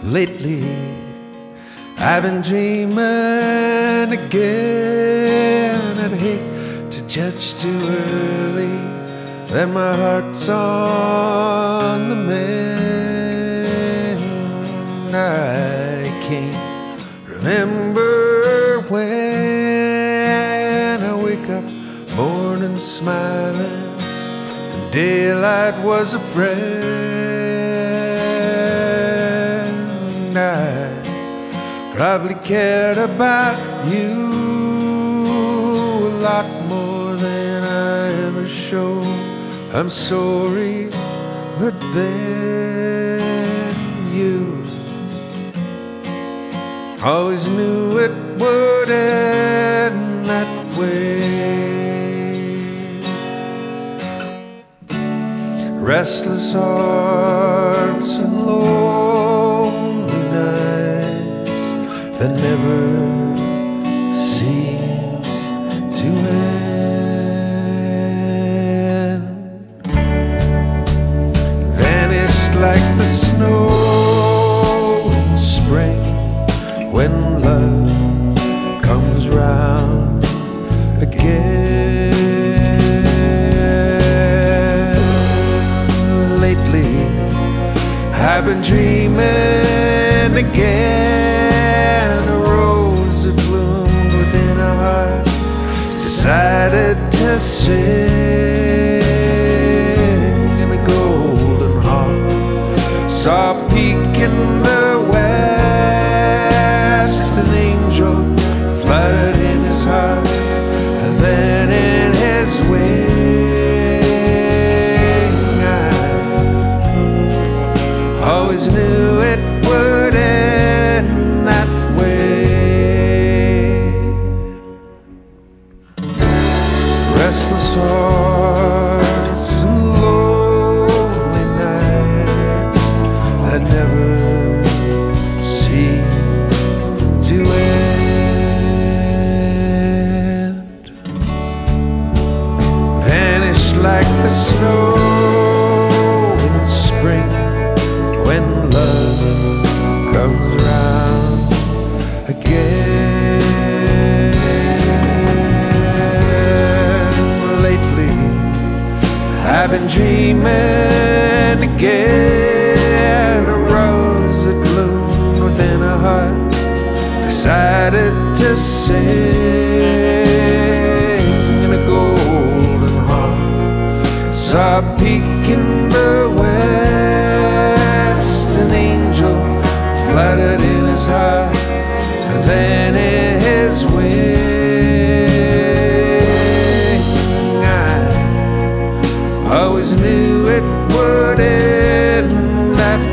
Lately, I've been dreaming again. I'd hate to judge too early that my heart's on the mend. I can't remember when I wake up morning smiling and daylight was a friend. I probably cared about you a lot more than I ever showed. I'm sorry, but then you always knew it would end that way. Restless hearts and lonely nights that never seem to end, vanished like the snow in spring when love comes round again. Lately, I've been dreaming again. A rose that bloomed within a heart decided to sing in a golden harp. Saw a peak in the west, an angel fluttered in his heart, and then in his wing I always knew it would end that way. Restless hearts and lonely nights that never seem to end, vanished like the snow in spring when love comes round again. Lately, I've been dreaming again. A rose that bloomed within a heart decided to sing in a golden harp. Saw a peak in the west, an angel fluttered in his heart, and then in his wing I always knew it would end that